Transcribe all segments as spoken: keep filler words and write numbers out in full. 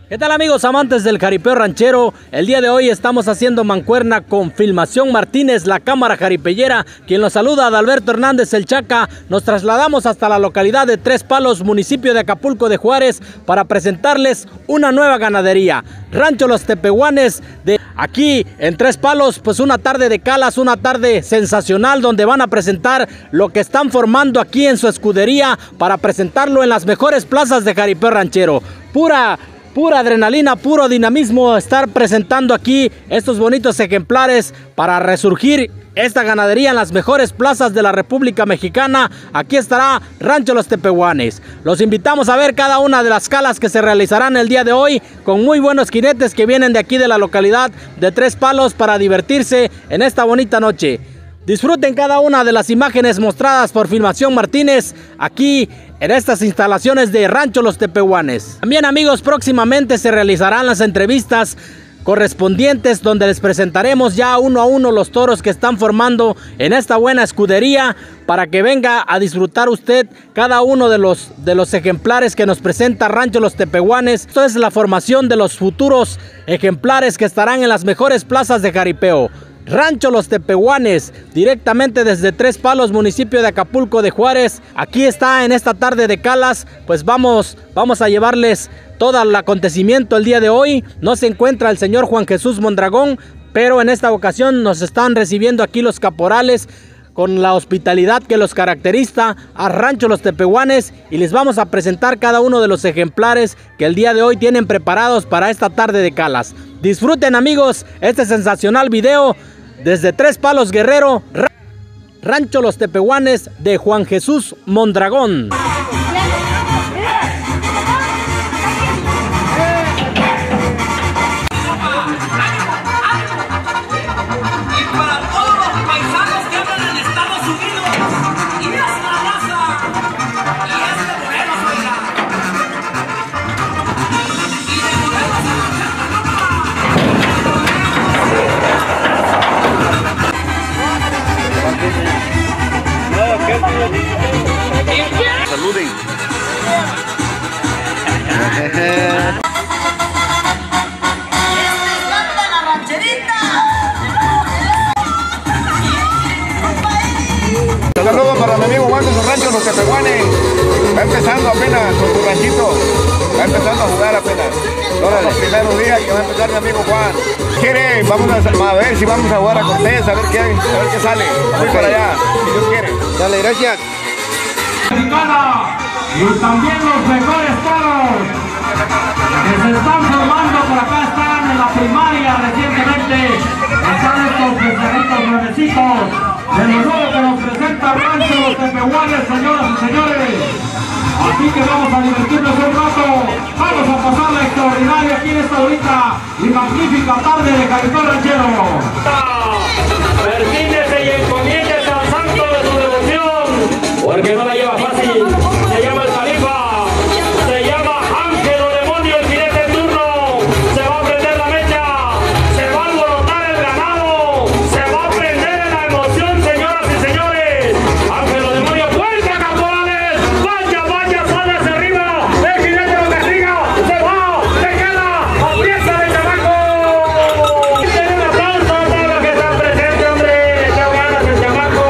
¿Qué tal, amigos amantes del jaripeo ranchero? El día de hoy estamos haciendo mancuerna con Filmación Martínez, la cámara jaripellera. Quien los saluda, Adalberto Hernández el Chaca. Nos trasladamos hasta la localidad de Tres Palos, municipio de Acapulco de Juárez, para presentarles una nueva ganadería, Rancho Los Tepehuanes, de aquí en Tres Palos. Pues una tarde de calas, una tarde sensacional, donde van a presentar lo que están formando aquí en su escudería para presentarlo en las mejores plazas de jaripeo ranchero. Pura Pura adrenalina, puro dinamismo estar presentando aquí estos bonitos ejemplares para resurgir esta ganadería en las mejores plazas de la República Mexicana. Aquí estará Rancho Los Tepehuanes. Los invitamos a ver cada una de las calas que se realizarán el día de hoy, con muy buenos jinetes que vienen de aquí de la localidad de Tres Palos para divertirse en esta bonita noche. Disfruten cada una de las imágenes mostradas por Filmación Martínez aquí en estas instalaciones de Rancho Los Tepehuanes. También, amigos, próximamente se realizarán las entrevistas correspondientes, donde les presentaremos ya uno a uno los toros que están formando en esta buena escudería, para que venga a disfrutar usted cada uno de los, de los ejemplares que nos presenta Rancho Los Tepehuanes. Esto es la formación de los futuros ejemplares que estarán en las mejores plazas de jaripeo. Rancho Los Tepehuanes, directamente desde Tres Palos, municipio de Acapulco de Juárez. Aquí está en esta tarde de calas. Pues vamos, vamos a llevarles todo el acontecimiento el día de hoy. No se encuentra el señor Juan Jesús Mondragón, pero en esta ocasión nos están recibiendo aquí los caporales con la hospitalidad que los caracteriza a Rancho Los Tepehuanes, y les vamos a presentar cada uno de los ejemplares que el día de hoy tienen preparados para esta tarde de calas. Disfruten, amigos, este sensacional video desde Tres Palos, Guerrero, Rancho Los Tepehuanes de Juan Jesús Mondragón. Saluden. Saludos para mi amigo Juan de su Rancho Los Tepehuanes. Va empezando apenas con su ranchito. Va empezando a jugar apenas. Son los primeros días que va a empezar mi amigo Juan. ¿Quiere? Vamos a, a ver si vamos a jugar a Cortés, a ver qué hay, a ver qué sale. Voy para allá, si Dios quiere. Dale, gracias. Y también los mejores toros que se están formando por acá están en la primaria recientemente. Están estos pesaditos nuevecitos de lo nuevo que nos presenta Rancho Los Tepehuanes, señoras y señores. Así que vamos a divertirnos un rato, vamos a pasar la extraordinaria aquí en esta bonita y magnífica tarde de jaripeo ranchero. Persínese y encomiéndese al santo de su devoción, porque no la lleva fácil. Se llama el Califa, se llama Ángel o Demonio, el jinete en turno. Se va a prender la mecha, se va a alborotar el ganado, se va a prender en la emoción, señoras y señores. Ángel o Demonio, fuerza, caporales, vaya, vaya, sale hacia arriba, el jinete lo castiga, se va, se queda, aprieta el chamaco. Denle un aplauso a todos los que están presentes, hombre, está ganas el chamaco.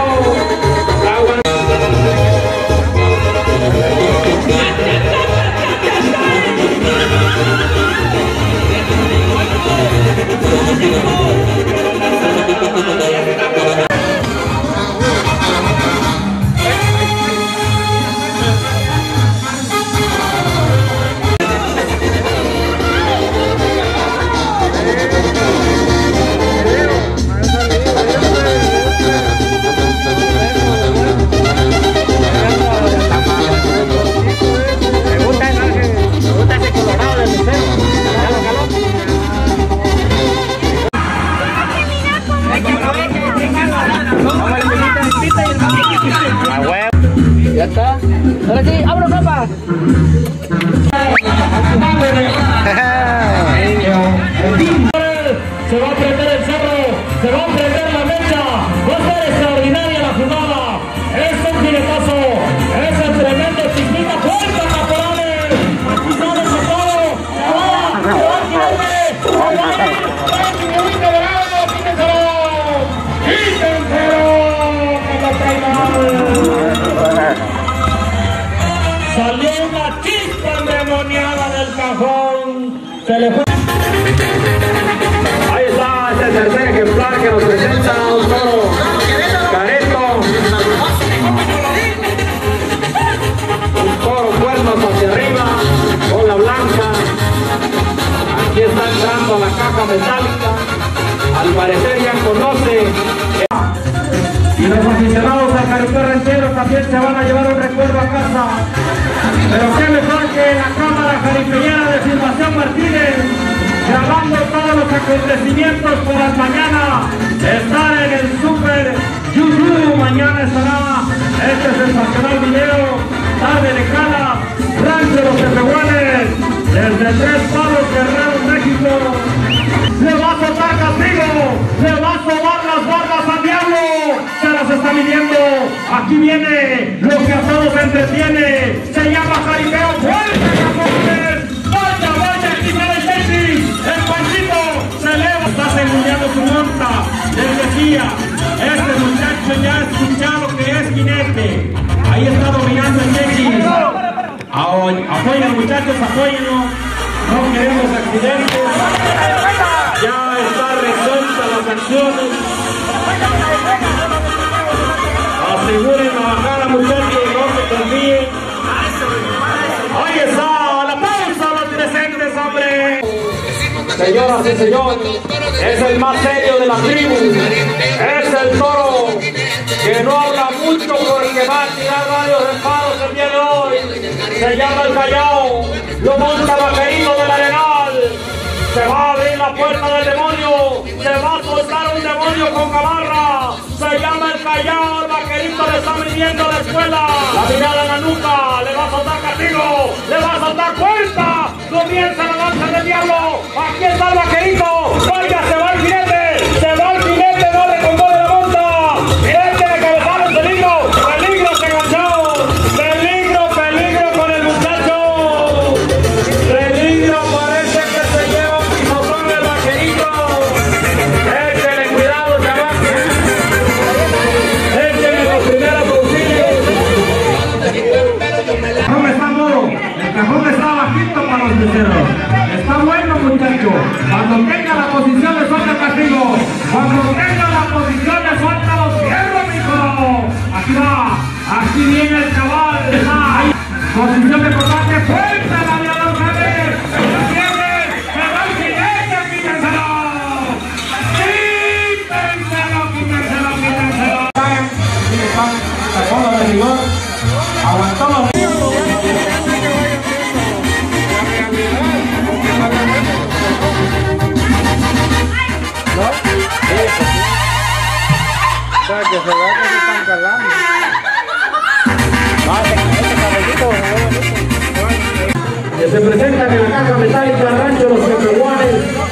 Ya está. Ahora sí, ¡abro, papá! Se va a prender el cerro, se va a prender la mecha, va a ser extraordinaria la jugada. Es un jinetazo, es el tremendo chiquita, fuerza, caporales. Aquí sale todo. Salió una chispa endemoniada del cajón. Se le fue. Ahí está este tercer ejemplar que nos presenta un toro careto. Un toro cuernos hacia arriba, cola blanca. Aquí está entrando a la caja metálica. Al parecer ya conoce. Y los aficionados al Jaripeo Ranchero también se van a llevar un recuerdo a casa. Pero qué mejor que la cámara jaripellera de Filmación Martínez, grabando todos los acontecimientos por las mañanas, estar en el Super YouTube. Mañana estará este sensacional video, tarde de Cala, Rancho Los Tepehuanes, desde Tres Palos, Guerrero, México. Le va a soltar castigo, le va a sobar las barbas al diablo, se las está midiendo. Aquí viene lo que a todos entretiene, se llama jaripeo. ¡Fuerte, campeones! ¡Vaya, vaya! Aquí sale el Texas, el Panchito se eleva, está segundando su monta. Les decía, este muchacho ya ha escuchado que es jinete. Ahí está dominando el Texas. Apoyen, muchachos, apóyenlo. No queremos accidentes. Ya está resuelta las acciones. Aseguren la bajada, muchachos, no se confíen. Ahí está, la pausa, los presentes, hombre. Señoras y señores, es el más serio de la tribu. Es el toro que no habla mucho porque va a tirar varios reparos el día de hoy. Se llama el Callao, lo monta Vaquerito del Arenal. Se va a abrir la puerta del demonio, se va a soltar un demonio con gamarra. Se llama el Callao, el Vaquerito le está midiendo la escuela. La mirada en la nuca, le va a soltar castigo, le va a soltar puerta. Comienza la danza del diablo, aquí está el Vaquerito. Vaya, se va el jinete, se va el jinete, no le compone la monta. Jinete de cabezal, peligro, peligro, se enganchó. Peligro, peligro con el muchacho. Peligro, parece que se lleva un pisotón el Vaquerito. Échale cuidado, chaval. Échale los primeros auxilios. El cajón está moro, el cajón está bajito para los meseros. Está bueno, muchacho. Cuando tenga la posición le suelta el castigo. Cuando tenga la posición le suelta los fierros, mijo. Aquí va, aquí viene el chaval. Está ahí. Posición de combate, fuerza la aviador Javier. Se viene, se va el jinete, quítenselo. Quítenselo, quítenselo, quítenselo. Sacó de rigor, aguantó los que se vea que se están calando. Que se presentan en la caja metálica Rancho Los Tepehuanes.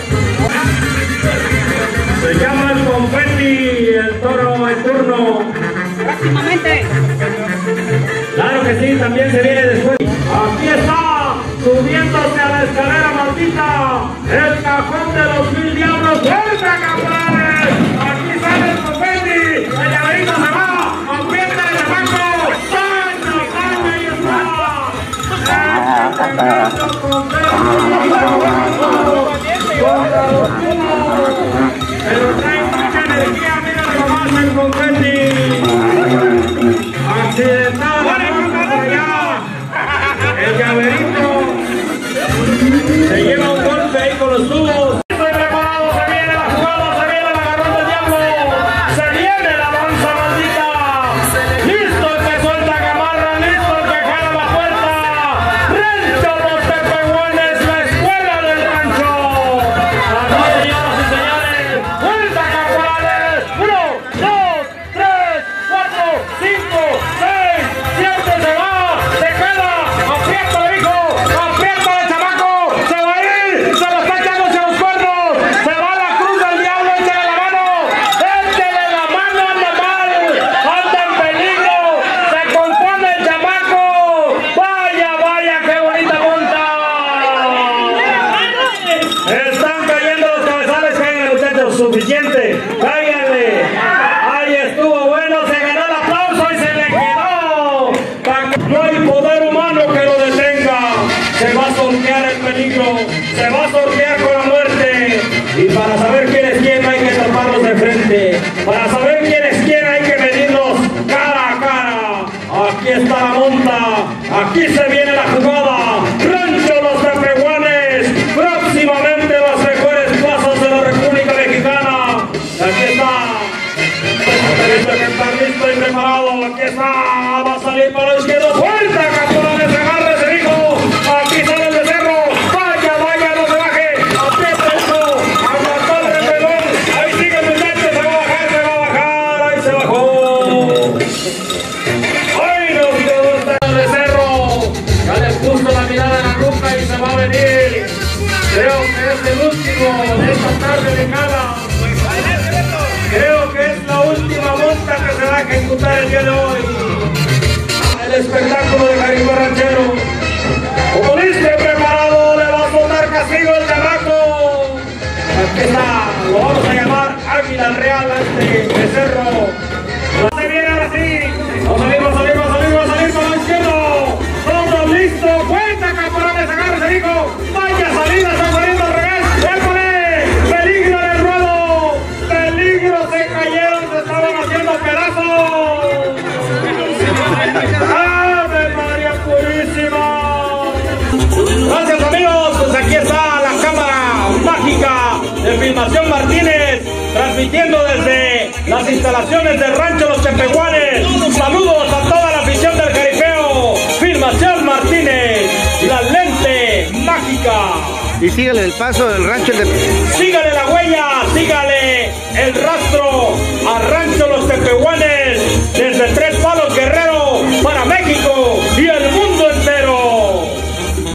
Se llama el confeti, el toro en turno. Próximamente. Claro que sí, también se viene después. Aquí está, subiéndose a la escalera maldita, el cajón de los mil diablos. ¡Fuerza, campeones! Aquí sale el confeti, el llaverito se va, aprieta el banco. ¡Caña, caña, ahí está! ¡Este confeti! Pero trae mucha energía, mira nomás el confeti. Accidentado, allá. El llaverito se lleva un golpe ahí con los tubos. Estoy preparado, se viene la jugada, se viene el agarrón del diablo. Se viene la danza maldita. Listo el que suelta gamarra, listo el que jala la puerta. Rancho Los Tepehuanes, la escuela del rancho. Aquí, señoras y señores, vuelta, caporales. Uno, dos, tres. preparado, aquí está, va a salir para la izquierda, vuelta, Caporales, agárrese, hijo, aquí sale el becerro, vaya, vaya, no se baje, aprieta eso, aguantó el reloj, ahí sigue el muchacho, se va a bajar, se va a bajar, ahí se bajó. Ay, no quiero estar el becerro, ya le puso la mirada en la nuca y se va a venir. Creo que es el último de esta tarde de Cala. Creo que es la última monta que se va a ejecutar el día de hoy. El espectáculo de Jaripeo Ranchero. Como dice, preparado, le va a soltar castigo el chamaco. Aquí está, lo vamos a llamar Águila Real a este becerro. Se viene ahora sí. Vamos a salir, vamos a salir, vamos a salir, vamos a salir para el izquierdo. Todos listos. Cuenta, Caporales, agárrese, hijo. Vaya salida, está saliendo al revés. ¡Épale! ¡Peligro en el ruedo! ¡Peligro! Se cayeron, se estaban haciendo pedazos. ¡Ave María Purísima! Gracias, amigos. Pues aquí está la cámara mágica de Filmación Martínez, transmitiendo desde las instalaciones del Rancho Los Chepehuanes. Saludos a toda la afición del jaripeo. Filmación Martínez, la lente mágica. Y síguele el paso del rancho de... Sigue